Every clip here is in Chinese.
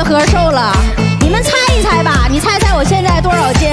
越喝瘦了。你们猜一猜吧，你猜猜我现在多少斤？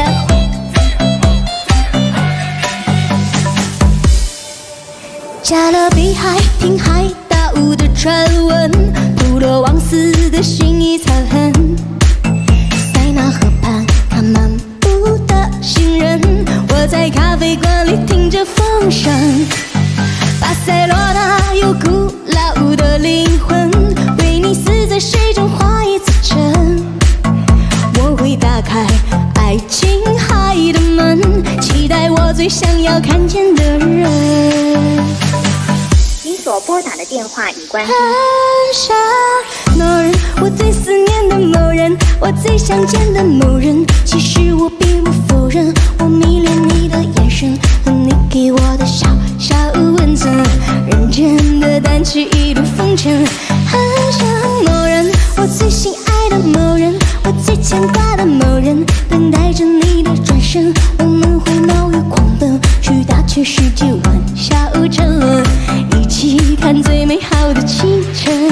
加勒比海听海盗的传闻，普罗旺斯的薰衣草痕，塞纳河畔看漫步的行人，我在咖啡馆里听着风声。巴塞罗那有古老的灵魂，威尼斯在水中画一座城。我会打开爱琴海的门，期待我最想要看见的人。 您所拨打的电话已关机。 很想某人，我最思念的某人，我最想见的某人。其实我并不否认，我迷恋你的眼神和你给我的小小温存，认真的掸去一路风尘。很想某人，我最心爱的某人，我最牵挂的某人，等待着你的转身，我们会冒雨狂奔，去大千世界玩笑沉沦，一起看最美好的清晨。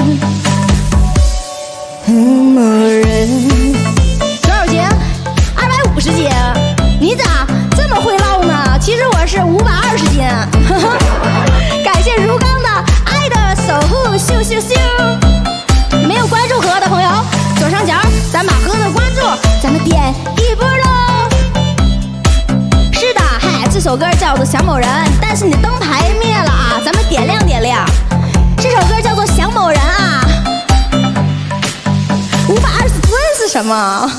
某人多少斤？250斤。你咋这么会唠呢？其实我是520斤。感谢如刚的爱的守护，咻咻咻！没有关注河的朋友，左上角咱把河的关注，咱们点一波喽。是的，嗨，这首歌叫做《想某人》，但是你的灯牌灭了啊，咱们点亮点亮。这首歌叫做《想某人》啊。520吨是什么？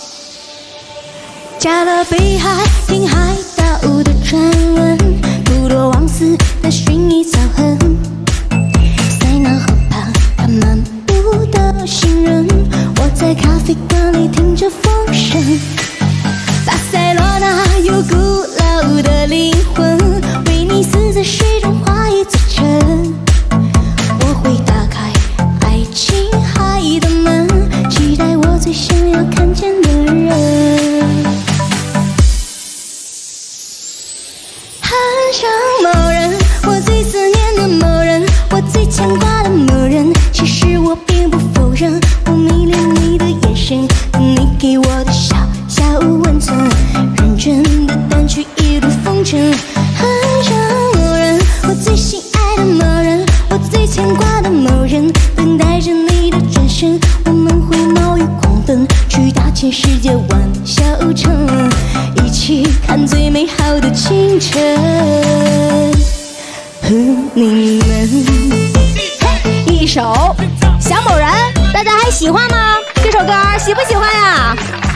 加勒比海听海盗的传闻，普罗旺斯的薰衣草痕，塞纳河畔看漫步的行人，我在咖啡馆里听着风声。巴塞罗那有古老的灵魂，威尼斯在水中画一座城。我会打开爱琴海的门，期待我最想要看见的人。很想某人，我最思念的某人，我最牵挂的某人。其实我并不否认，我迷恋你的眼神和你给我的小小温存，认真的掸去一路风尘。很想某人，我最心爱的某人，我最牵挂的某人，等待着你的转身，我们会冒雨狂奔，去大千世界玩笑沉沦，一起看最美好的清晨。和你们一首《想某人》，大家还喜欢吗？这首歌喜不喜欢呀？